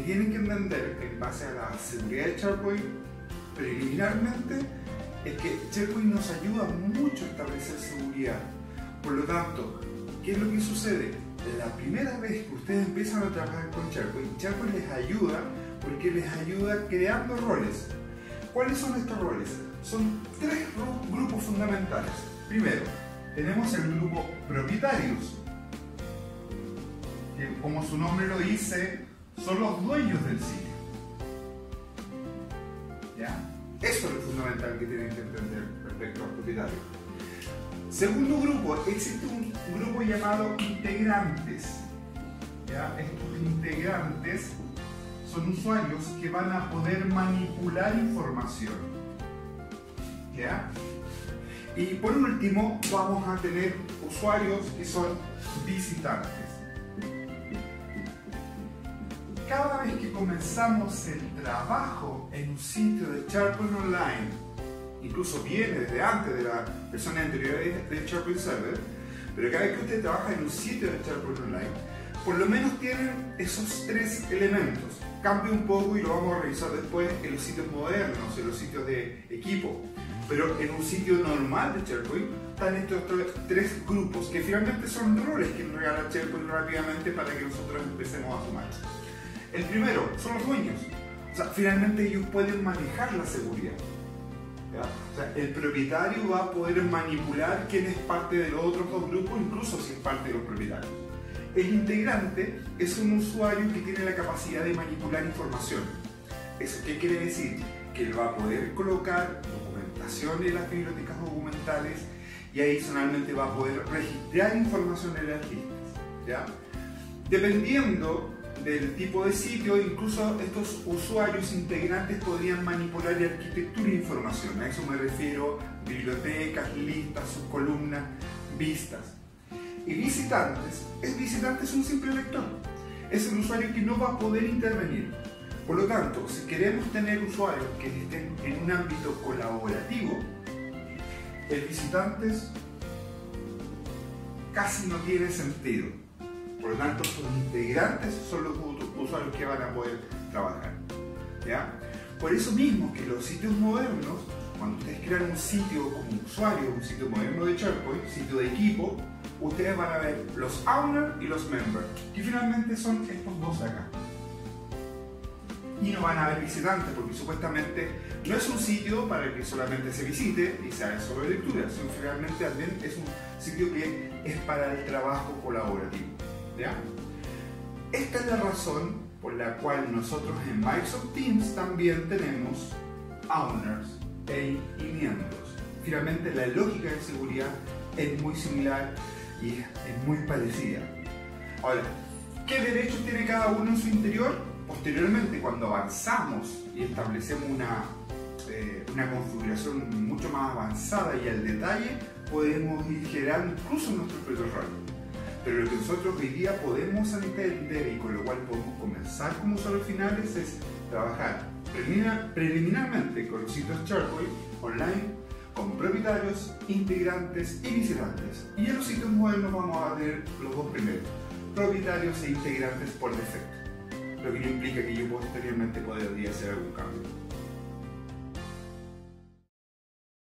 tienen que entender en base a la seguridad de SharePoint preliminarmente es que SharePoint nos ayuda mucho a establecer seguridad. Por lo tanto, ¿qué es lo que sucede? La primera vez que ustedes empiezan a trabajar con SharePoint, SharePoint les ayuda porque les ayuda creando roles. ¿Cuáles son estos roles? Son tres grupos fundamentales. Primero, tenemos el grupo propietarios, que como su nombre lo dice, son los dueños del sitio. ¿Ya? Eso es lo fundamental que tienen que entender respecto a los propietarios. Segundo grupo, existe un grupo llamado integrantes. ¿Ya? Estos integrantes son usuarios que van a poder manipular información. ¿Ya? Y por último, vamos a tener usuarios que son visitantes. Cada vez que comenzamos el trabajo en un sitio de SharePoint Online, incluso viene desde antes de la versión anterior de SharePoint Server, pero cada vez que usted trabaja en un sitio de SharePoint Online, por lo menos tienen esos tres elementos. Cambia un poco y lo vamos a revisar después en los sitios modernos, en los sitios de equipo. Pero en un sitio normal de SharePoint están estos tres grupos que finalmente son roles que nos regala SharePoint rápidamente para que nosotros empecemos a sumar. El primero son los dueños. O sea, finalmente ellos pueden manejar la seguridad. ¿Ya? O sea, el propietario va a poder manipular quién es parte de los otros dos grupos, incluso si es parte de los propietarios. El integrante es un usuario que tiene la capacidad de manipular información. ¿Eso qué quiere decir? Que él va a poder colocar documentación en las bibliotecas documentales y adicionalmente va a poder registrar información en las listas. ¿Ya? Dependiendo del tipo de sitio, incluso estos usuarios integrantes podrían manipular la arquitectura de información. A eso me refiero: bibliotecas, listas, subcolumnas, vistas. Y visitantes es un simple lector. Es un usuario que no va a poder intervenir. Por lo tanto, si queremos tener usuarios que estén en un ámbito colaborativo, el visitantes casi no tiene sentido. Por lo tanto, los integrantes son los usuarios que van a poder trabajar. ¿Ya? Por eso mismo que los sitios modernos, cuando ustedes crean un sitio como usuario, un sitio moderno de SharePoint, sitio de equipo, ustedes van a ver los owners y los members, que finalmente son estos dos acá. Y no van a ver visitantes, porque supuestamente no es un sitio para que solamente se visite y se haga solo lectura, sino que realmente también es un sitio que es para el trabajo colaborativo. ¿Ya? Esta es la razón por la cual nosotros en Microsoft Teams también tenemos owners y miembros. Finalmente la lógica de seguridad es muy similar y es muy parecida. Ahora, ¿qué derechos tiene cada uno en su interior? Posteriormente, cuando avanzamos y establecemos una configuración mucho más avanzada y al detalle, podemos ir generando incluso nuestros propios roles. Pero lo que nosotros hoy día podemos entender y con lo cual podemos comenzar como usuarios finales es trabajar preliminarmente con los sitios SharePoint Online, con propietarios, integrantes y visitantes. Y en los sitios modernos vamos a tener los dos primeros, propietarios e integrantes por defecto. Lo que no implica que yo posteriormente podría hacer algún cambio.